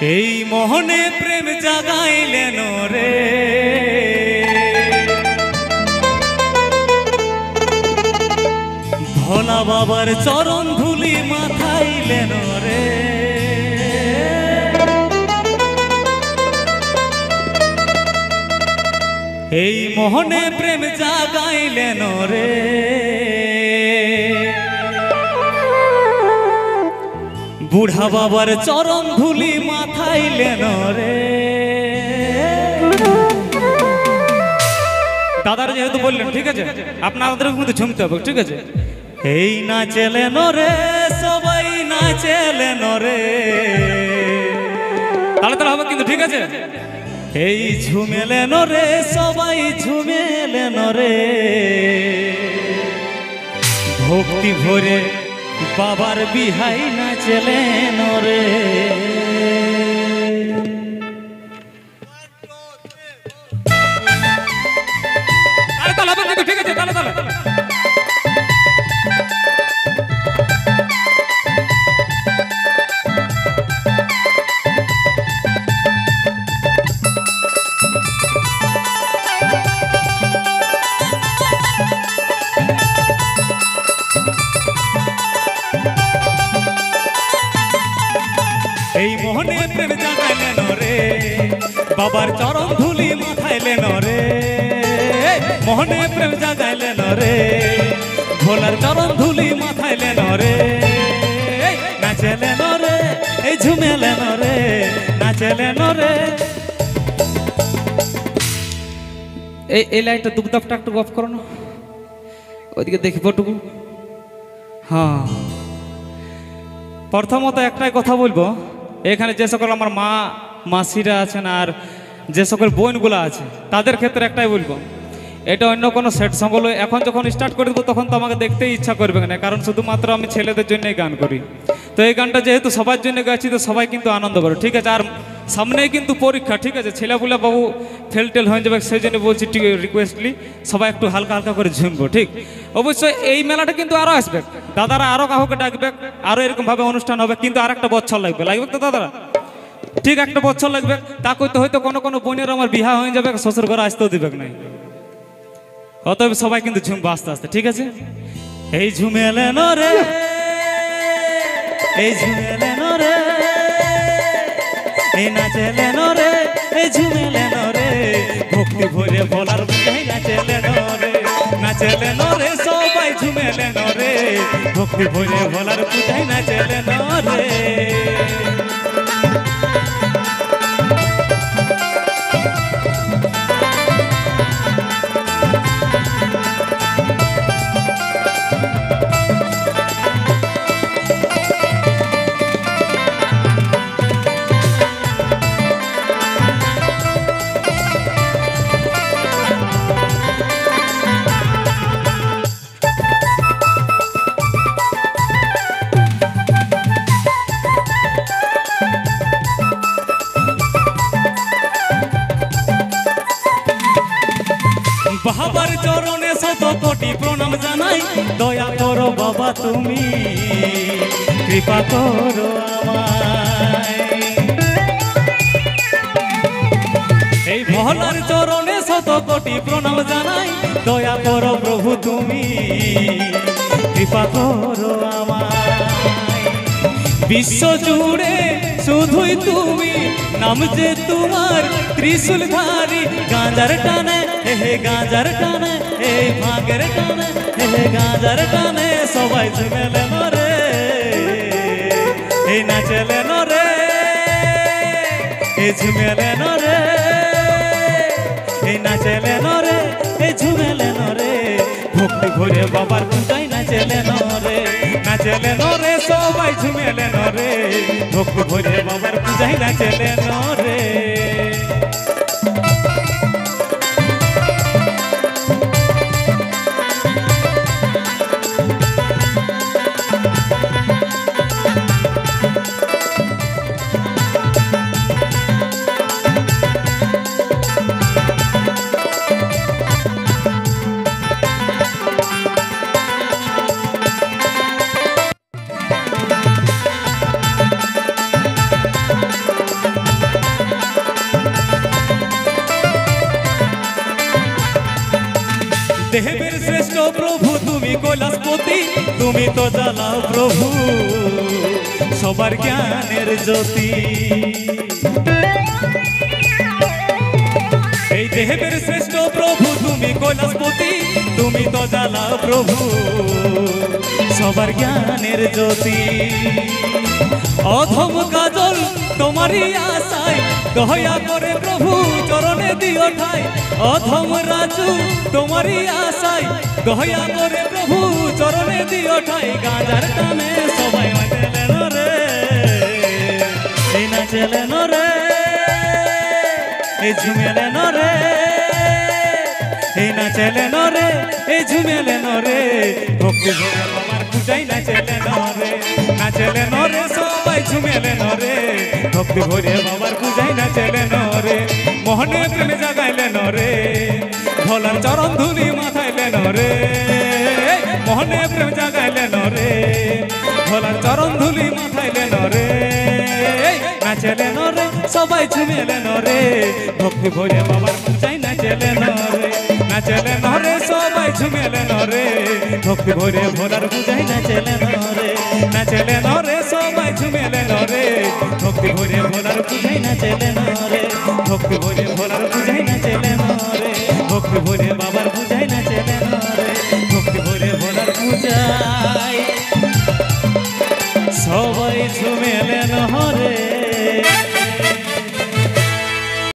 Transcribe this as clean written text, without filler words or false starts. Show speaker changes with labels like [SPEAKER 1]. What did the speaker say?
[SPEAKER 1] এই মোহনে প্রেম জাগাইলেন রে, ভোলা বাবার চরণ ধুলি মাথাইলেন রে। এই মোহনে প্রেম জাগাইলেন রে, বুড়া বাবার চরণ ধুলি মাথাইলেন রে। দাদারা যেহেতু বললেন, ঠিক আছে, আপনাদের কিন্তু ঝুমতে হবে, ঠিক আছে। এই নাচেলেন রে, সবাই নাচেলেন রে, তাহলে তাহলে হবে কিন্তু, ঠিক আছে। এই ঝুমেলেন রে, সবাই ঝুমেলেন রে, ভক্তি ভরে বাবার বিহাই নাচলেন রে। ঠিক আছে, তাহলে তাহলে এই মোহনে প্রেম জাগাইলেন রে, বাবার চরণ ধুলি মাথাইলেন রে। মোহনে প্রেম জাগাইলেন রে, ভোলার চরণ ধুলি মাথাইলেন রে। নাচলেন রে, এই ঝুমেলেন রে, নাচলেন রে। এই লাইটটা দুপদাপটা একটু অফ করো না, ওইদিকে দেখি পটুকু। হ্যাঁ, প্রথমত একটাই কথা বলবো, এখানে যে সকল আমার মা মাসিরা আছেন আর যে সকল বোনগুলো আছে তাদের ক্ষেত্রে একটাই বলবো, এটা অন্য কোনো সেট সঙ্গ এখন যখন স্টার্ট করে দেবো তখন তো আমাকে দেখতেই ইচ্ছা করবে না, কারণ শুধুমাত্র আমি ছেলেদের জন্যই গান করি। তো এই গানটা যেহেতু সবার জন্য গাইছি, তো সবাই কিন্তু আনন্দ করে, ঠিক আছে। আর সামনেই কিন্তু পরীক্ষা, ঠিক আছে, ছেলেপুলা বাবু ফেল টেল হয়ে যাবে, সেই জন্য বলছি রিকোয়েস্টলি সবাই একটু হালকা হালকা করে ঝুমবো, ঠিক। অবশ্যই এই মেলাটা কিন্তু আরও আসবে, দাদারা আরও কাউকে ডাকবে, আরও এরকমভাবে অনুষ্ঠান হবে, কিন্তু আর একটা বছর লাগবে তো দাদারা, ঠিক, একটা বছর লাগবে। তা করতে হয়তো কোনো কোনো বোনের আমার বিবাহ হয়ে যাবে, শ্বশুর ঘরে আসতেও দিবে না, অতএব সবাই কিন্তু ঝুমবো আস্তে আস্তে, ঠিক আছে। এই ঝুমেলেন রে, এই ঝুমেলেন রে, এই নাচলেন রে, এই ঝুমেলেন রে, ভক্তি ভরে ভোলার বুঝাই নাচলেন রে। নাচলেন রে, সবাই ঝুমেলেন রে, ভক্তি ভরে ভোলার বুঝাই নাচলেন রে। বাবার চরণে শত কোটি প্রণাম জানাই, দয়া করো বাবা তুমি, কৃপা করো আমায়। এই ভোলার চরণে শত কোটি প্রণাম জানাই, দয়া করো প্রভু তুমি, কৃপা করো আমায়। বিশ্ব জুড়ে শুধুই তুমি, নাম যে তোমার ত্রিশূলধারী। গাঁজার টানে হে গাঁজার টানে, এই ভাগের টানে হে গাঁজার টানে, সবাই ঝুমেলেন রে, এই নাচলেন রে, এই ঝুমেলেন রে, এই নাচলেন রে, এই ঝুমেলেন রে, ভক্তি ভরে বাবার পূজায় নাচলেন রে। নাচলেন রে, সবাই ঝুমেলেন রে, ভক্তি ভরে বাবার পূজায় নাচলেন রে।
[SPEAKER 2] কৈলাসপতি তুমি তো জ্বালাও প্রভু সবার জ্ঞানের জ্যোতি। এই দেহের শ্রেষ্ঠ প্রভু তুমি কৈলাসপতি তুমি তো জ্বালাও প্রভু সবার জ্ঞানের জ্যোতি। অধম কাজল তোমারই আশায় দয়া করে প্রভু চরণে দিও ঠাই। অধম রাজু তোমারই আশায় দয়া করে প্রভু চরণে দিও ঠাই। গাঁজার টানে সবাই নাচলেন রে, এই নাচলেন রে, এই ঝুমেলেন রে, এই নাচলেন রে, এই ঝুমেলেন রে। ভক্তি ভরে বাবার পূজায় নাচলেন রে, নাচলেন রে সবাই ঝুমেলেন রে। ভক্তি ভরে বাবার পূজায় নাচলেন রে। মোহনে প্রেমে জাগাইলেন রে, ভোলার চরণ ধুলি মাথাইলেন রে। মোহনে প্রেম জাগাইলেন রে, ভোলার চরণ ধুলি মাথাইলেন রে। নাচলেন রে সবাই ঝুমেলেন রে। ভক্তি ভরে বাবার পূজায় নাচলেন রে, নাচলেন রে সবাই ঝুমেলেন রে। ভক্তি ভরে ভোলার পূজায় নাচলেন রে, নাচলেন রে সবাই ঝুমেলেন রে। ভক্তি ভরে ভোলার পূজায় নাচলেন রে, ভক্তি ভরে ভোলার পূজায় নাচলেন রে। ভক্তি ভরে